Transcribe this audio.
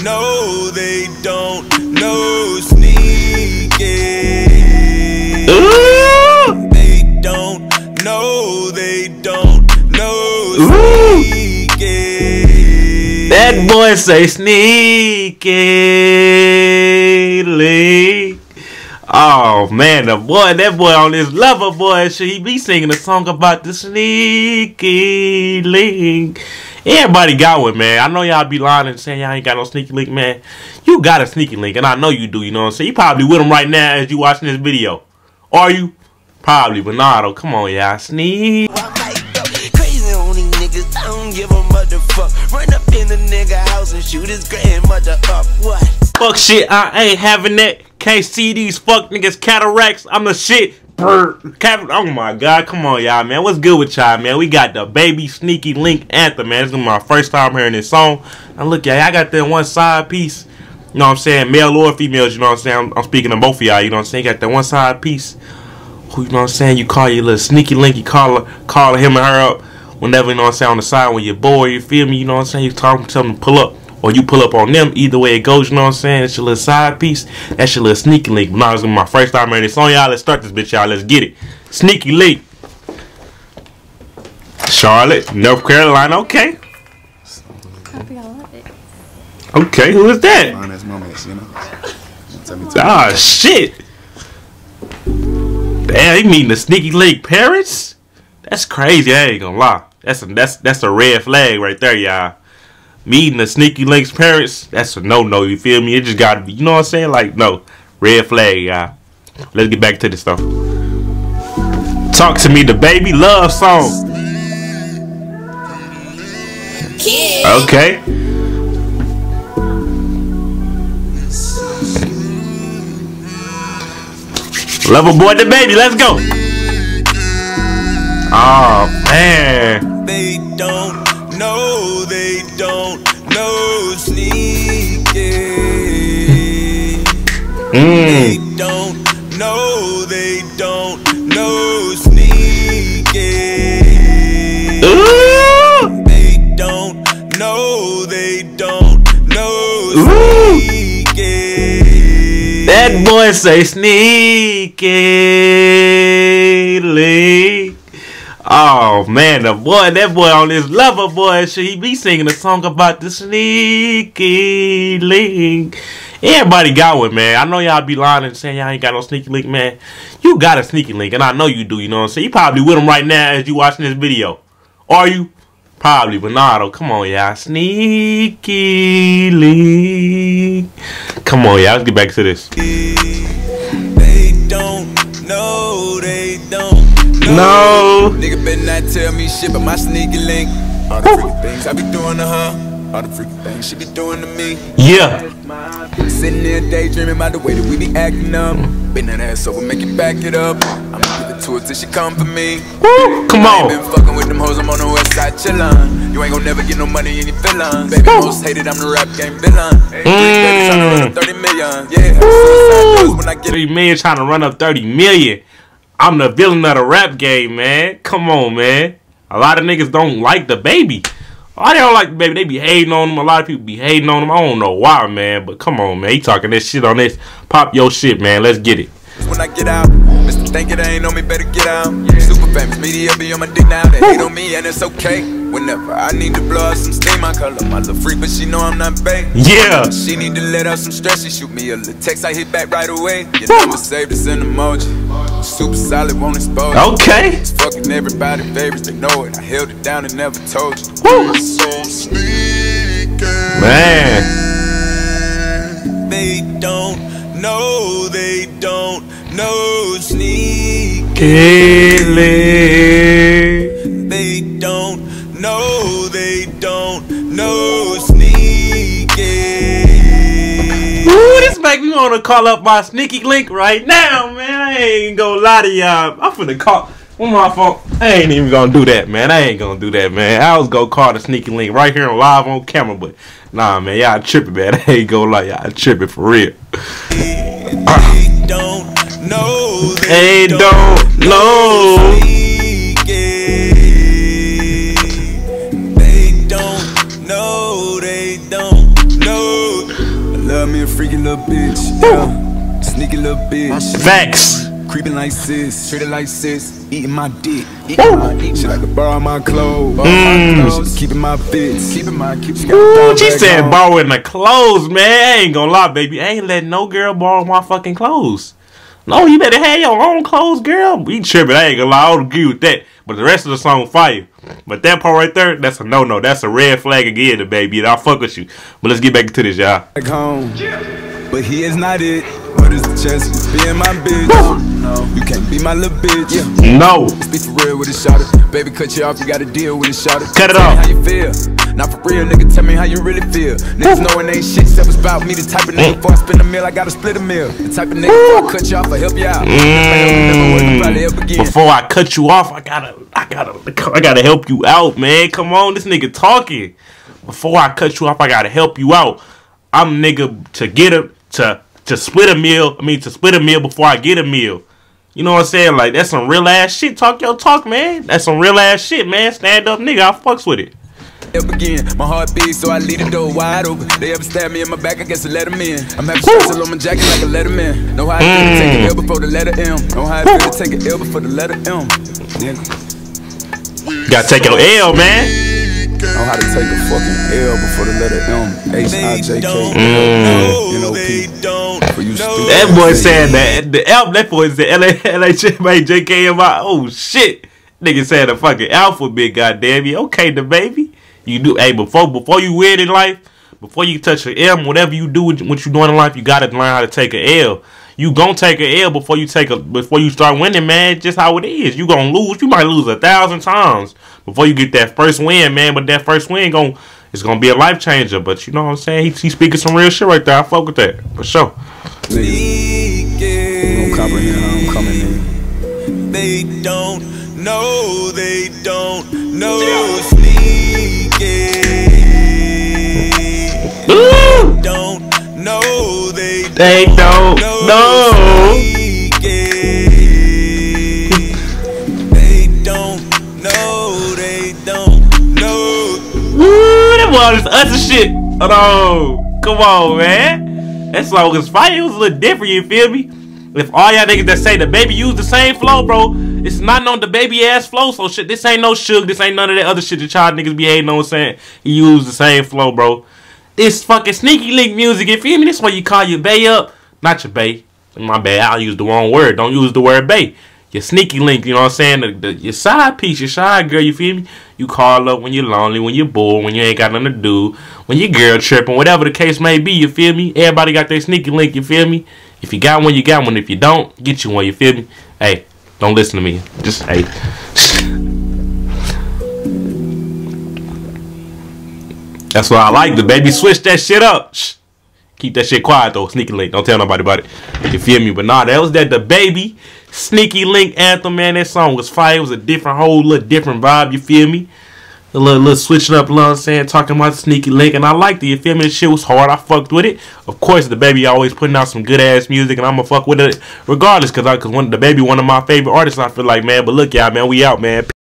no, they don't, no sneaking. Ooh. They don't, no, they don't, no sneaking. That boy say sneaky link. Oh man, that boy on this level, boy, should he be singing a song about the sneaky link? Everybody got one, man. I know y'all be lying and saying y'all ain't got no sneaky link, man. You got a sneaky link, and I know you do, you know what I'm saying? You probably with him right now as you watching this video. Are you? Probably, but nah, though. Come on, y'all. Sneak. Crazy on these niggas, I don't give a motherfuck. Run up in the nigga house and shoot his grandmother up. What? Fuck shit, I ain't having that. Can't see these fuck niggas cataracts. I'm the shit. Oh my god, come on y'all, man. What's good with y'all, man? We got DaBaby Sneaky Link Anthem, man. This is my first time hearing this song. And look, y'all, I got that one side piece. You know what I'm saying? Male or females, you know what I'm saying? I'm speaking to both of y'all, you know what I'm saying? You got that one side piece. Who, you know what I'm saying? You call your little sneaky link, you call him and her up whenever, you know what I'm saying, on the side when you're bored, you feel me? You know what I'm saying? You tell them to pull up. Or you pull up on them. Either way it goes, you know what I'm saying? It's your little side piece. That's your little sneaky link. But now it's my first time hearing this song, y'all. Let's start this bitch, y'all. Let's get it. Sneaky link. Charlotte, North Carolina. Okay. Okay, who is that? Ah, shit. Damn, he meeting the sneaky link parents? That's crazy. I ain't gonna lie. That's a red flag right there, y'all. Meeting the sneaky link's parents, that's a no-no, you feel me? It just gotta be, you know what I'm saying? Like, no. Red flag, y'all. Let's get back to this stuff. Talk to me, DaBaby love song. Okay. Level boy DaBaby, let's go. Oh man. They don't. No, they don't, no sneaking. They don't, no, they don't, no sneaking. They don't, no, they don't, no sneaking. That boy say sneaky link. Oh man, that boy on this level, boy, should he be singing a song about the sneaky link? Everybody got one, man. I know y'all be lying and saying y'all ain't got no sneaky link, man. You got a sneaky link, and I know you do, you know what I'm saying? You probably with him right now as you watching this video. Are you? Probably, but nah, though. Come on, y'all. Sneaky link. Come on, y'all. Let's get back to this. They don't know, they don't. No. Nigga better not tell me shit but my sneaky link. All the freaky things I be doing to her, all the freaky things she be doing to me. Yeah. Sitting there daydreaming about the way that we be acting up. Bend that ass over, make it back it up. I'ma give it to her till she come for me. Woo, come on. I ain't been fucking with them hoes, I'm on the west side chillin'. You ain't gon' never get no money in your feelings. Baby, most hated, I'm the rap game villain. 3 baby trying to run up 30 million. Yeah, when I get 3 million trying to run up 30 million. I'm the villain of the rap game, man. Come on, man. A lot of niggas don't like DaBaby. Oh, they don't like DaBaby. They be hating on him. A lot of people be hating on him. I don't know why, man. But come on, man. He talking that shit on this. Pop your shit, man. Let's get it. When I get out, Mr. Think it ain't on me, better get out. Super famous media be on my dick now. They hate on me and it's okay. Whenever I need to blow out some steam, I call up my little freak, but she know I'm not bae. Yeah. She need to let out some stress. She shoot me a little text, I hit back right away. Your number saved, it's an emoji. Super solid, won't expose. Okay. It's fucking everybody favorites, they know it. I held it down and never told you. So sneaky. Man. They don't know, they don't know sneaky. They don't know, they don't know sneaky. Ooh, this make me want to call up my sneaky link right now, man. I ain't gonna lie to y'all. I'm finna call on my phone. I ain't even gonna do that, man. I ain't gonna do that, man. I was gonna call the sneaky link right here live on camera, but nah, man, y'all tripping, man. I ain't gonna lie, y'all tripping for real. They don't know, they don't know. They don't know, they don't know. love me a freaky little bitch. Yeah, sneaky little bitch. Facts. Creeping like sis, treated like sis, eating my dick, she like to borrow my clothes, keeping my bits, Ooh, she said borrowing the clothes, man. I ain't gonna lie, baby. I ain't letting no girl borrow my fucking clothes. No, you better have your own clothes, girl. We tripping. I ain't gonna lie. I don't agree with that. But the rest of the song fire. But that part right there, that's a no-no. That's a red flag again, baby. I'll fuck with you. But let's get back to this, y'all. Back home, but he is not it. What is the chance of being my bitch? No, you can't be my little bitch. Yeah. No. Let's be for real with a shot. Baby, cut you off, you gotta deal with a shot. Cut it Tell off. me how you feel. Not for real, nigga, tell me how you really feel. Niggas knowing ain't shit, except it's about me. The type of nigga before I spend a meal, I gotta split a meal. The type of nigga before I cut you off, I help you out. Before I cut you off, I gotta help you out, man. Come on, this nigga talking. Before I cut you off, I gotta help you out. I'm nigga to get a to split a meal. I mean to split a meal before I get a meal. You know what I'm saying? Like that's some real ass shit. Talk your talk, man. That's some real ass shit, man. Stand up, nigga. I fucks with it. Up again, my heart beats, so I leave the door wide open. They ever stab me in my back, I guess I let them in. I'm having stress on my jacket like a letterman. Know how I feel to take an L before the letter M. Know how I feel to take an L before the letter M. Nigga. Gotta take your L, man. Know how to take a fucking L before the letter M. H-I-J-K. N-O-P. For you stupid. That boy said that. The L, that boy said L-A-J-K-M-I. Oh, shit. Nigga said the fucking alphabet, goddamn you. Okay, DaBaby. You do, hey, before you win in life, before you touch an M, whatever you do, what you doing in life, you gotta learn how to take an L. You gon' take an L before you start winning, man. Just how it is. You gon' lose. You might lose 1,000 times before you get that first win, man. But that first win it's gonna be a life changer. But you know what I'm saying? He's speaking some real shit right there. I fuck with that for sure. You don't comprehend how I'm coming in. They don't know. They don't know. Don't know, they don't know. They don't know, they don't know. Woo, that was other shit. Hold on. Come on, man. That song was fire. It was a little different, you feel me? If all y'all niggas that say DaBaby use the same flow, bro, it's not no DaBaby ass flow, so shit. This ain't no Suge. This ain't none of that other shit that y'all niggas be hating on saying he used the same flow, bro. This fucking sneaky link music, you feel me? This why you call your bae up. Not your bae. My bad, I'll use the wrong word. Don't use the word bae. Your sneaky link, you know what I'm saying? Your side piece, your side girl, you feel me? You call up when you're lonely, when you're bored, when you ain't got nothing to do, when your girl tripping, whatever the case may be, you feel me? Everybody got their sneaky link, you feel me? If you got one, you got one. If you don't, get you one, you feel me? Hey, don't listen to me. Just, hey. That's what I like. DaBaby switch that shit up. Shh. Keep that shit quiet though. Sneaky link. Don't tell nobody about it. You feel me? But nah, that was that DaBaby sneaky link anthem, man. That song was fire. It was a different whole little different vibe. You feel me? A little switching up, you know what I'm saying? Talking about sneaky link, and I liked it. You feel me? This shit was hard. I fucked with it. Of course, DaBaby always putting out some good ass music, and I'ma fuck with it regardless, cause DaBaby one of my favorite artists. I feel like, man. But look, y'all, man, we out, man.